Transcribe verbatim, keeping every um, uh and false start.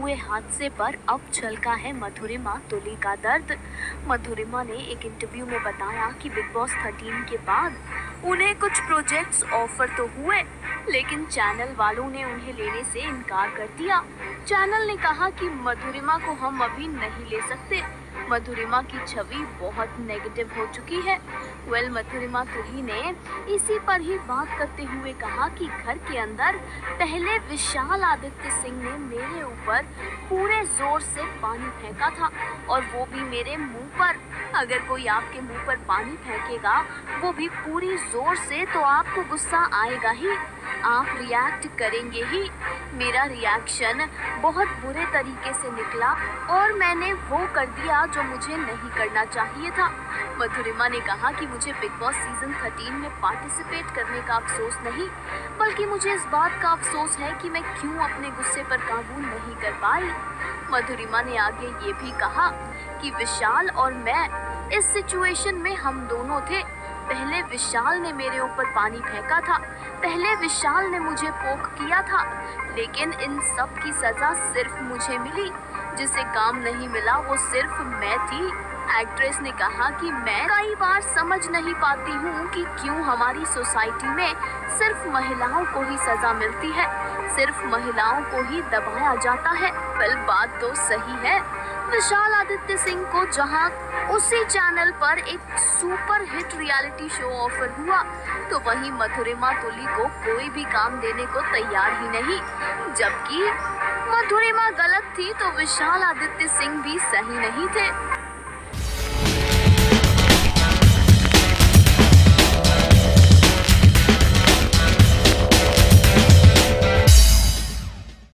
हुए हादसे पर अब छलका है मधुरिमा तुली का दर्द। मधुरिमा ने एक इंटरव्यू में बताया कि बिग बॉस थर्टीन के बाद उन्हें कुछ प्रोजेक्ट्स ऑफर तो हुए, लेकिन चैनल वालों ने उन्हें लेने से इनकार कर दिया। चैनल ने कहा कि मधुरिमा को हम अभी नहीं ले सकते। मधुरिमा की छवि बहुत नेगेटिव हो चुकी है। वेल मधुरिमा तुली ने इसी पर ही बात करते हुए कहा कि घर के अंदर पहले विशाल आदित्य सिंह ने मेरे ऊपर पूरे जोर से पानी फेंका था, और वो भी मेरे मुंह पर। अगर कोई आपके मुंह पर पानी फेंकेगा, वो भी पूरी जोर से, तो आपको गुस्सा आएगा ही, आप रिएक्ट करेंगे ही। मेरा रिएक्शन बहुत बुरे तरीके से निकला और मैंने वो कर दिया जो मुझे नहीं करना चाहिए था। मधुरिमा ने कहा कि मुझे बिग बॉस सीजन थर्टीन में पार्टिसिपेट करने का अफसोस नहीं, बल्कि मुझे इस बात का अफसोस है कि मैं क्यों अपने गुस्से पर काबू नहीं कर पाई। मधुरिमा ने आगे ये भी कहा कि विशाल और मैं इस सिचुएशन में हम दोनों थे। पहले विशाल ने मेरे ऊपर पानी फेंका था, पहले विशाल ने मुझे पोक किया था, लेकिन इन सब की सजा सिर्फ मुझे मिली। जिसे काम नहीं मिला वो सिर्फ मैं थी। एक्ट्रेस ने कहा कि मैं कई बार समझ नहीं पाती हूँ कि क्यों हमारी सोसाइटी में सिर्फ महिलाओं को ही सजा मिलती है, सिर्फ महिलाओं को ही दबाया जाता है। वेल बात तो सही है। विशाल आदित्य सिंह को जहां उसी चैनल पर एक super hit reality show offer हुआ, तो वहीं मधुरिमा तुली को कोई भी काम देने को तैयार ही नहीं। जबकि मधुरिमा गलत थी तो विशाल आदित्य सिंह भी सही नहीं थे।